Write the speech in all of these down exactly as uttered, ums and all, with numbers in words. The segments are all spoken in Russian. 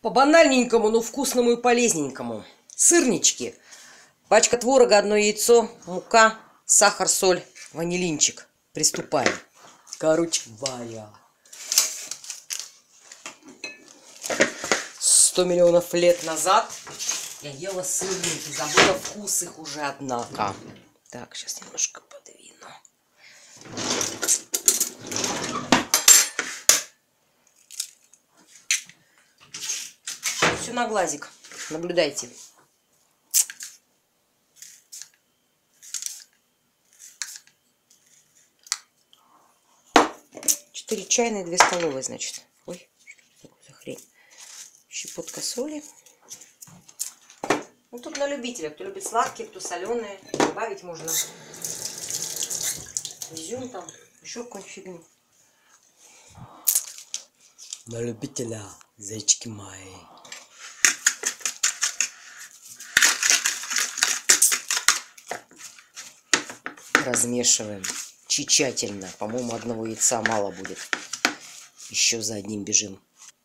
По банальненькому, но вкусному и полезненькому. Сырнички. Пачка творога, одно яйцо, мука, сахар, соль, ванилинчик. Приступаем. Короче говоря, сто миллионов лет назад я ела сырники. Забыла вкус их уже, однако. Так, сейчас немножко подвину. Все на глазик. Наблюдайте. четыре чайные, две столовые, значит. Ой, что такое за хрень? Щепотка соли. Ну, тут на любителя. Кто любит сладкие, кто соленые. Добавить можно изюм там, еще какую-нибудь фигню. На любителя, зайчики мои. Размешиваем тщательно. По-моему, одного яйца мало будет. Еще за одним бежим.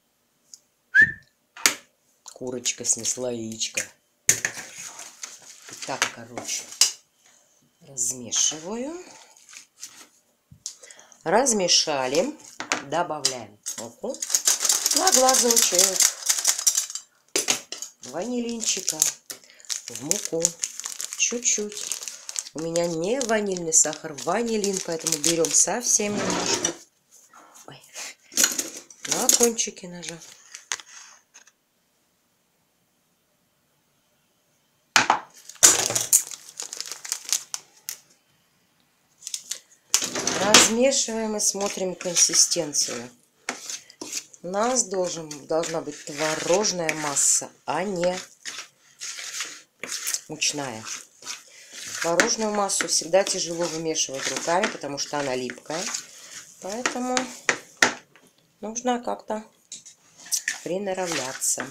Курочка снесла яичко. Так, короче, размешиваю. Размешали. Добавляем муку на глазочек. Ванилинчика в муку. Чуть-чуть. У меня не ванильный сахар, ванилин, поэтому берем совсем немножко. Ой. На кончике ножа. Размешиваем и смотрим консистенцию. У нас должен, должна быть творожная масса, а не мучная. Творожную массу всегда тяжело вымешивать руками, потому что она липкая. Поэтому нужно как-то приноравливаться.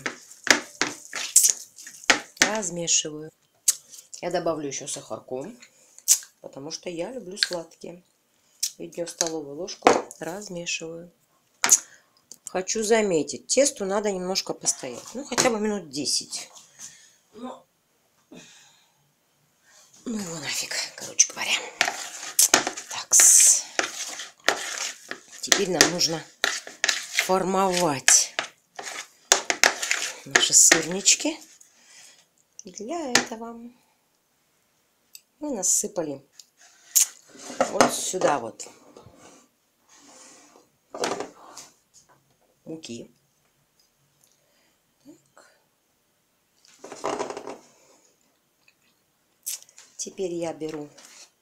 Размешиваю. Я добавлю еще сахарку, потому что я люблю сладкие. Видео столовую ложку размешиваю. Хочу заметить, тесту надо немножко постоять. Ну, хотя бы минут десять. Но... Ну его нафиг, короче говоря. Так, теперь нам нужно формовать наши сырнички. Для этого мы насыпали вот сюда вот муки. Теперь я беру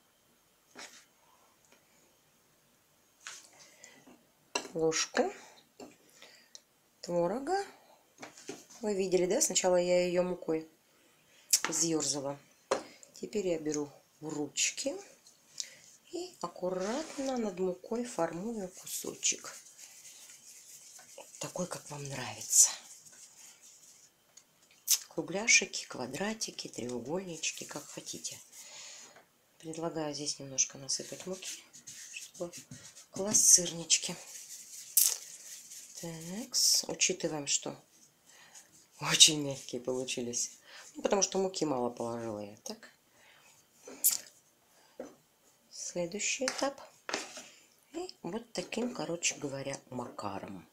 ложку творога. Вы видели, да? Сначала я ее мукой съерзала. Теперь я беру в ручки и аккуратно над мукой формую кусочек. Такой, как вам нравится. Кругляшики, квадратики, треугольнички, как хотите. Предлагаю здесь немножко насыпать муки, чтобы класть сырнички. Так, учитываем, что очень мягкие получились. Ну, потому что муки мало положила я. Так. Следующий этап. И вот таким, короче говоря, макаром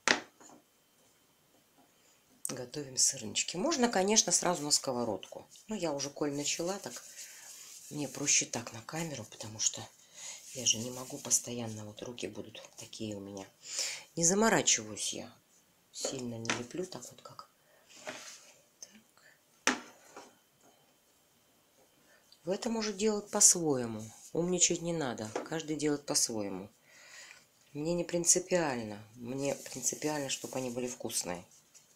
готовим сырнички. Можно, конечно, сразу на сковородку. Но я уже, коль начала, так мне проще так на камеру, потому что я же не могу постоянно, вот руки будут такие у меня. Не заморачиваюсь я. Сильно не леплю, так вот как. Так. В этом уже делать по-своему. Умничать не надо. Каждый делает по-своему. Мне не принципиально. Мне принципиально, чтобы они были вкусные.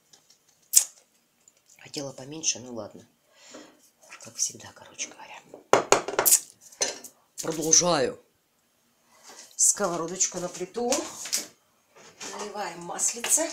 Хотела поменьше, ну ладно. Как всегда, короче говоря. Продолжаю. Сковородочку на плиту. Наливаем маслице.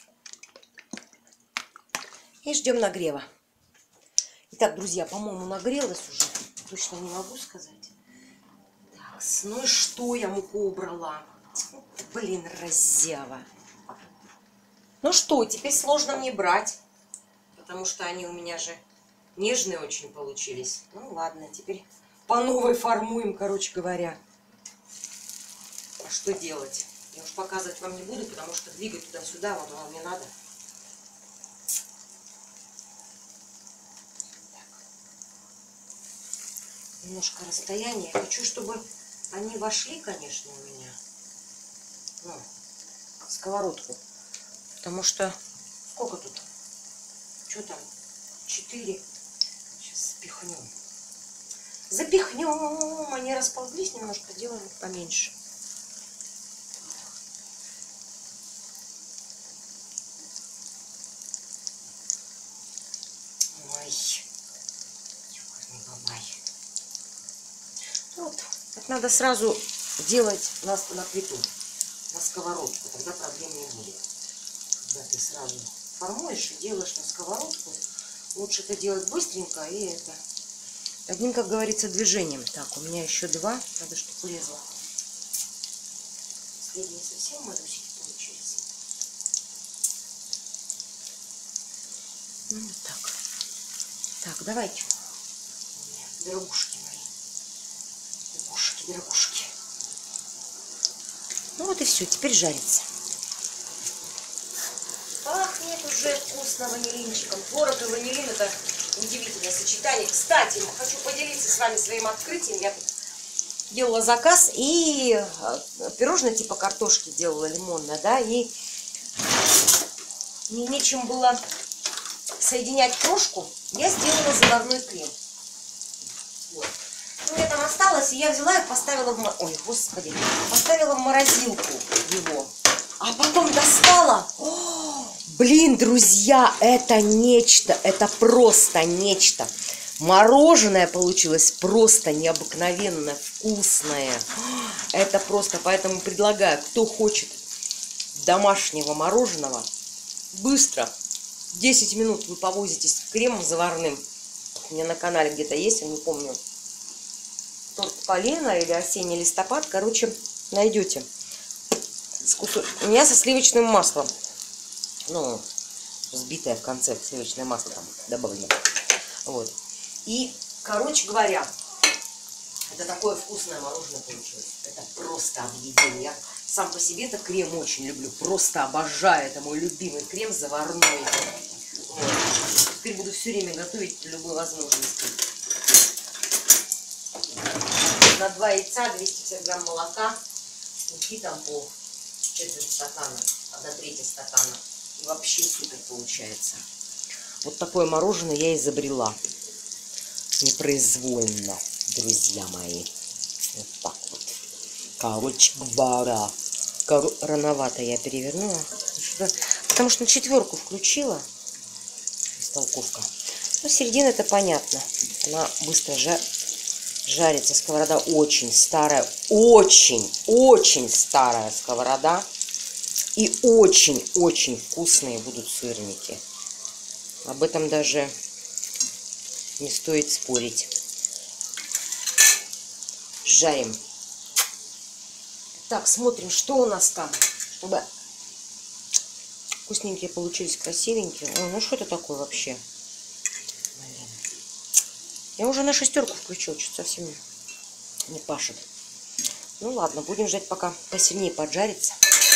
И ждем нагрева. Итак, друзья, по-моему, нагрелась уже. Точно не могу сказать. Так, ну и что я муку убрала? Блин, раззява. Ну что, теперь сложно мне брать, потому что они у меня же нежные очень получились. Ну ладно, теперь по новой формуем, короче говоря. А что делать? Я уж показывать вам не буду, потому что двигать туда-сюда вот вам не надо. Так. Немножко расстояние. Хочу, чтобы они вошли, конечно, у меня. Ну, в сковородку. Потому что... Сколько тут? Что там? Четыре. Сейчас запихнем. Запихнем. Они расползлись немножко. Делаем их поменьше. Ой. Вот. Это надо сразу делать на, на плиту, на сковородку. Тогда проблем не будет. Когда ты сразу формуешь и делаешь на сковородку, лучше это делать быстренько и это одним, как говорится, движением. Так, у меня еще два, надо, чтобы лезло. Последние совсем малюсенькие получились. Ну вот так. Так, давайте. Дорогушки мои. Дорогушки, дорогушки. Ну вот и все, теперь жарится. Пахнет уже вкусно ванилинчиком. Творог и ванилин — это удивительное сочетание. Кстати, хочу поделиться с вами своим открытием. Я тут делала заказ и пирожное типа картошки делала лимонное, да, и мне нечем было соединять крошку. Я сделала заварной крем. Вот. У меня там осталось, и я взяла и поставила в... Ой, господи. Поставила в морозилку его. А потом достала. О, блин, друзья, это нечто. Это просто нечто. Мороженое получилось просто необыкновенно вкусное. Это просто, поэтому предлагаю, кто хочет домашнего мороженого, быстро, десять минут вы повозитесь кремом заварным. У меня на канале где-то есть, я не помню, торт полено или осенний листопад, короче, найдете. У меня со сливочным маслом, ну, взбитое в конце сливочное масло там добавлено. Вот. И, короче говоря, это такое вкусное мороженое получилось. Это просто объедение. Я сам по себе это крем очень люблю. Просто обожаю. Это мой любимый крем заварной. Вот. Теперь буду все время готовить при любой возможности. На два яйца, двести пятьдесят грамм молока, муки там по четверть стакана, одна треть стакана. И вообще супер получается. Вот такое мороженое я изобрела. Непроизвольно, друзья мои. Вот так вот. Короче говоря, кор... рановато я перевернула. Потому что на четверку включила. Столковка. Ну, середина это понятно. Она быстро жар... жарится. Сковорода очень старая. Очень, очень старая сковорода. И очень-очень вкусные будут сырники. Об этом даже не стоит спорить. Жарим. Так, смотрим, что у нас там. Чтобы вкусненькие получились, красивенькие. Ой, ну что это такое вообще? Блин. Я уже на шестерку включил, что-то совсем не пашет. Ну ладно, будем ждать, пока посильнее поджарится.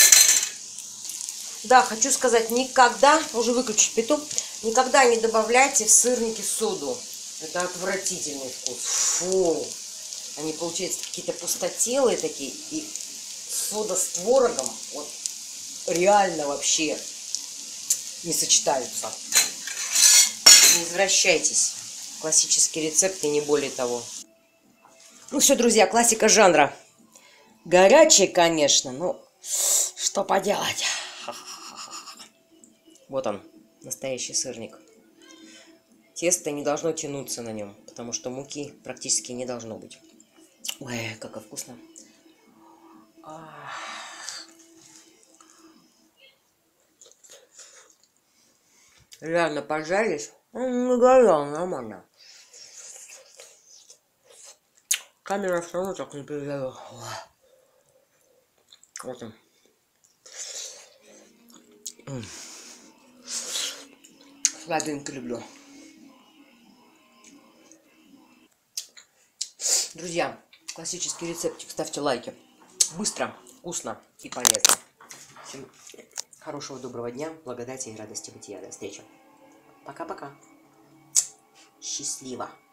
Да, хочу сказать, никогда, уже выключить плиту, никогда не добавляйте в сырники соду. Это отвратительный вкус. Фу. Они получаются какие-то пустотелые такие. И сода с творогом вот реально вообще не сочетаются. Не извращайтесь. Классический рецепт и не более того. Ну все, друзья, классика жанра. Горячий, конечно, но что поделать. Вот он, настоящий сырник. Тесто не должно тянуться на нем, потому что муки практически не должно быть. Ой, как вкусно. Реально пожарились. Не горело, нормально. Камера все равно так не передает. Вот он. Сладенько люблю. Друзья, классический рецептик. Ставьте лайки. Быстро, вкусно и полезно. Всем хорошего, доброго дня, благодати и радости бытия. До встречи. Пока-пока. Счастливо.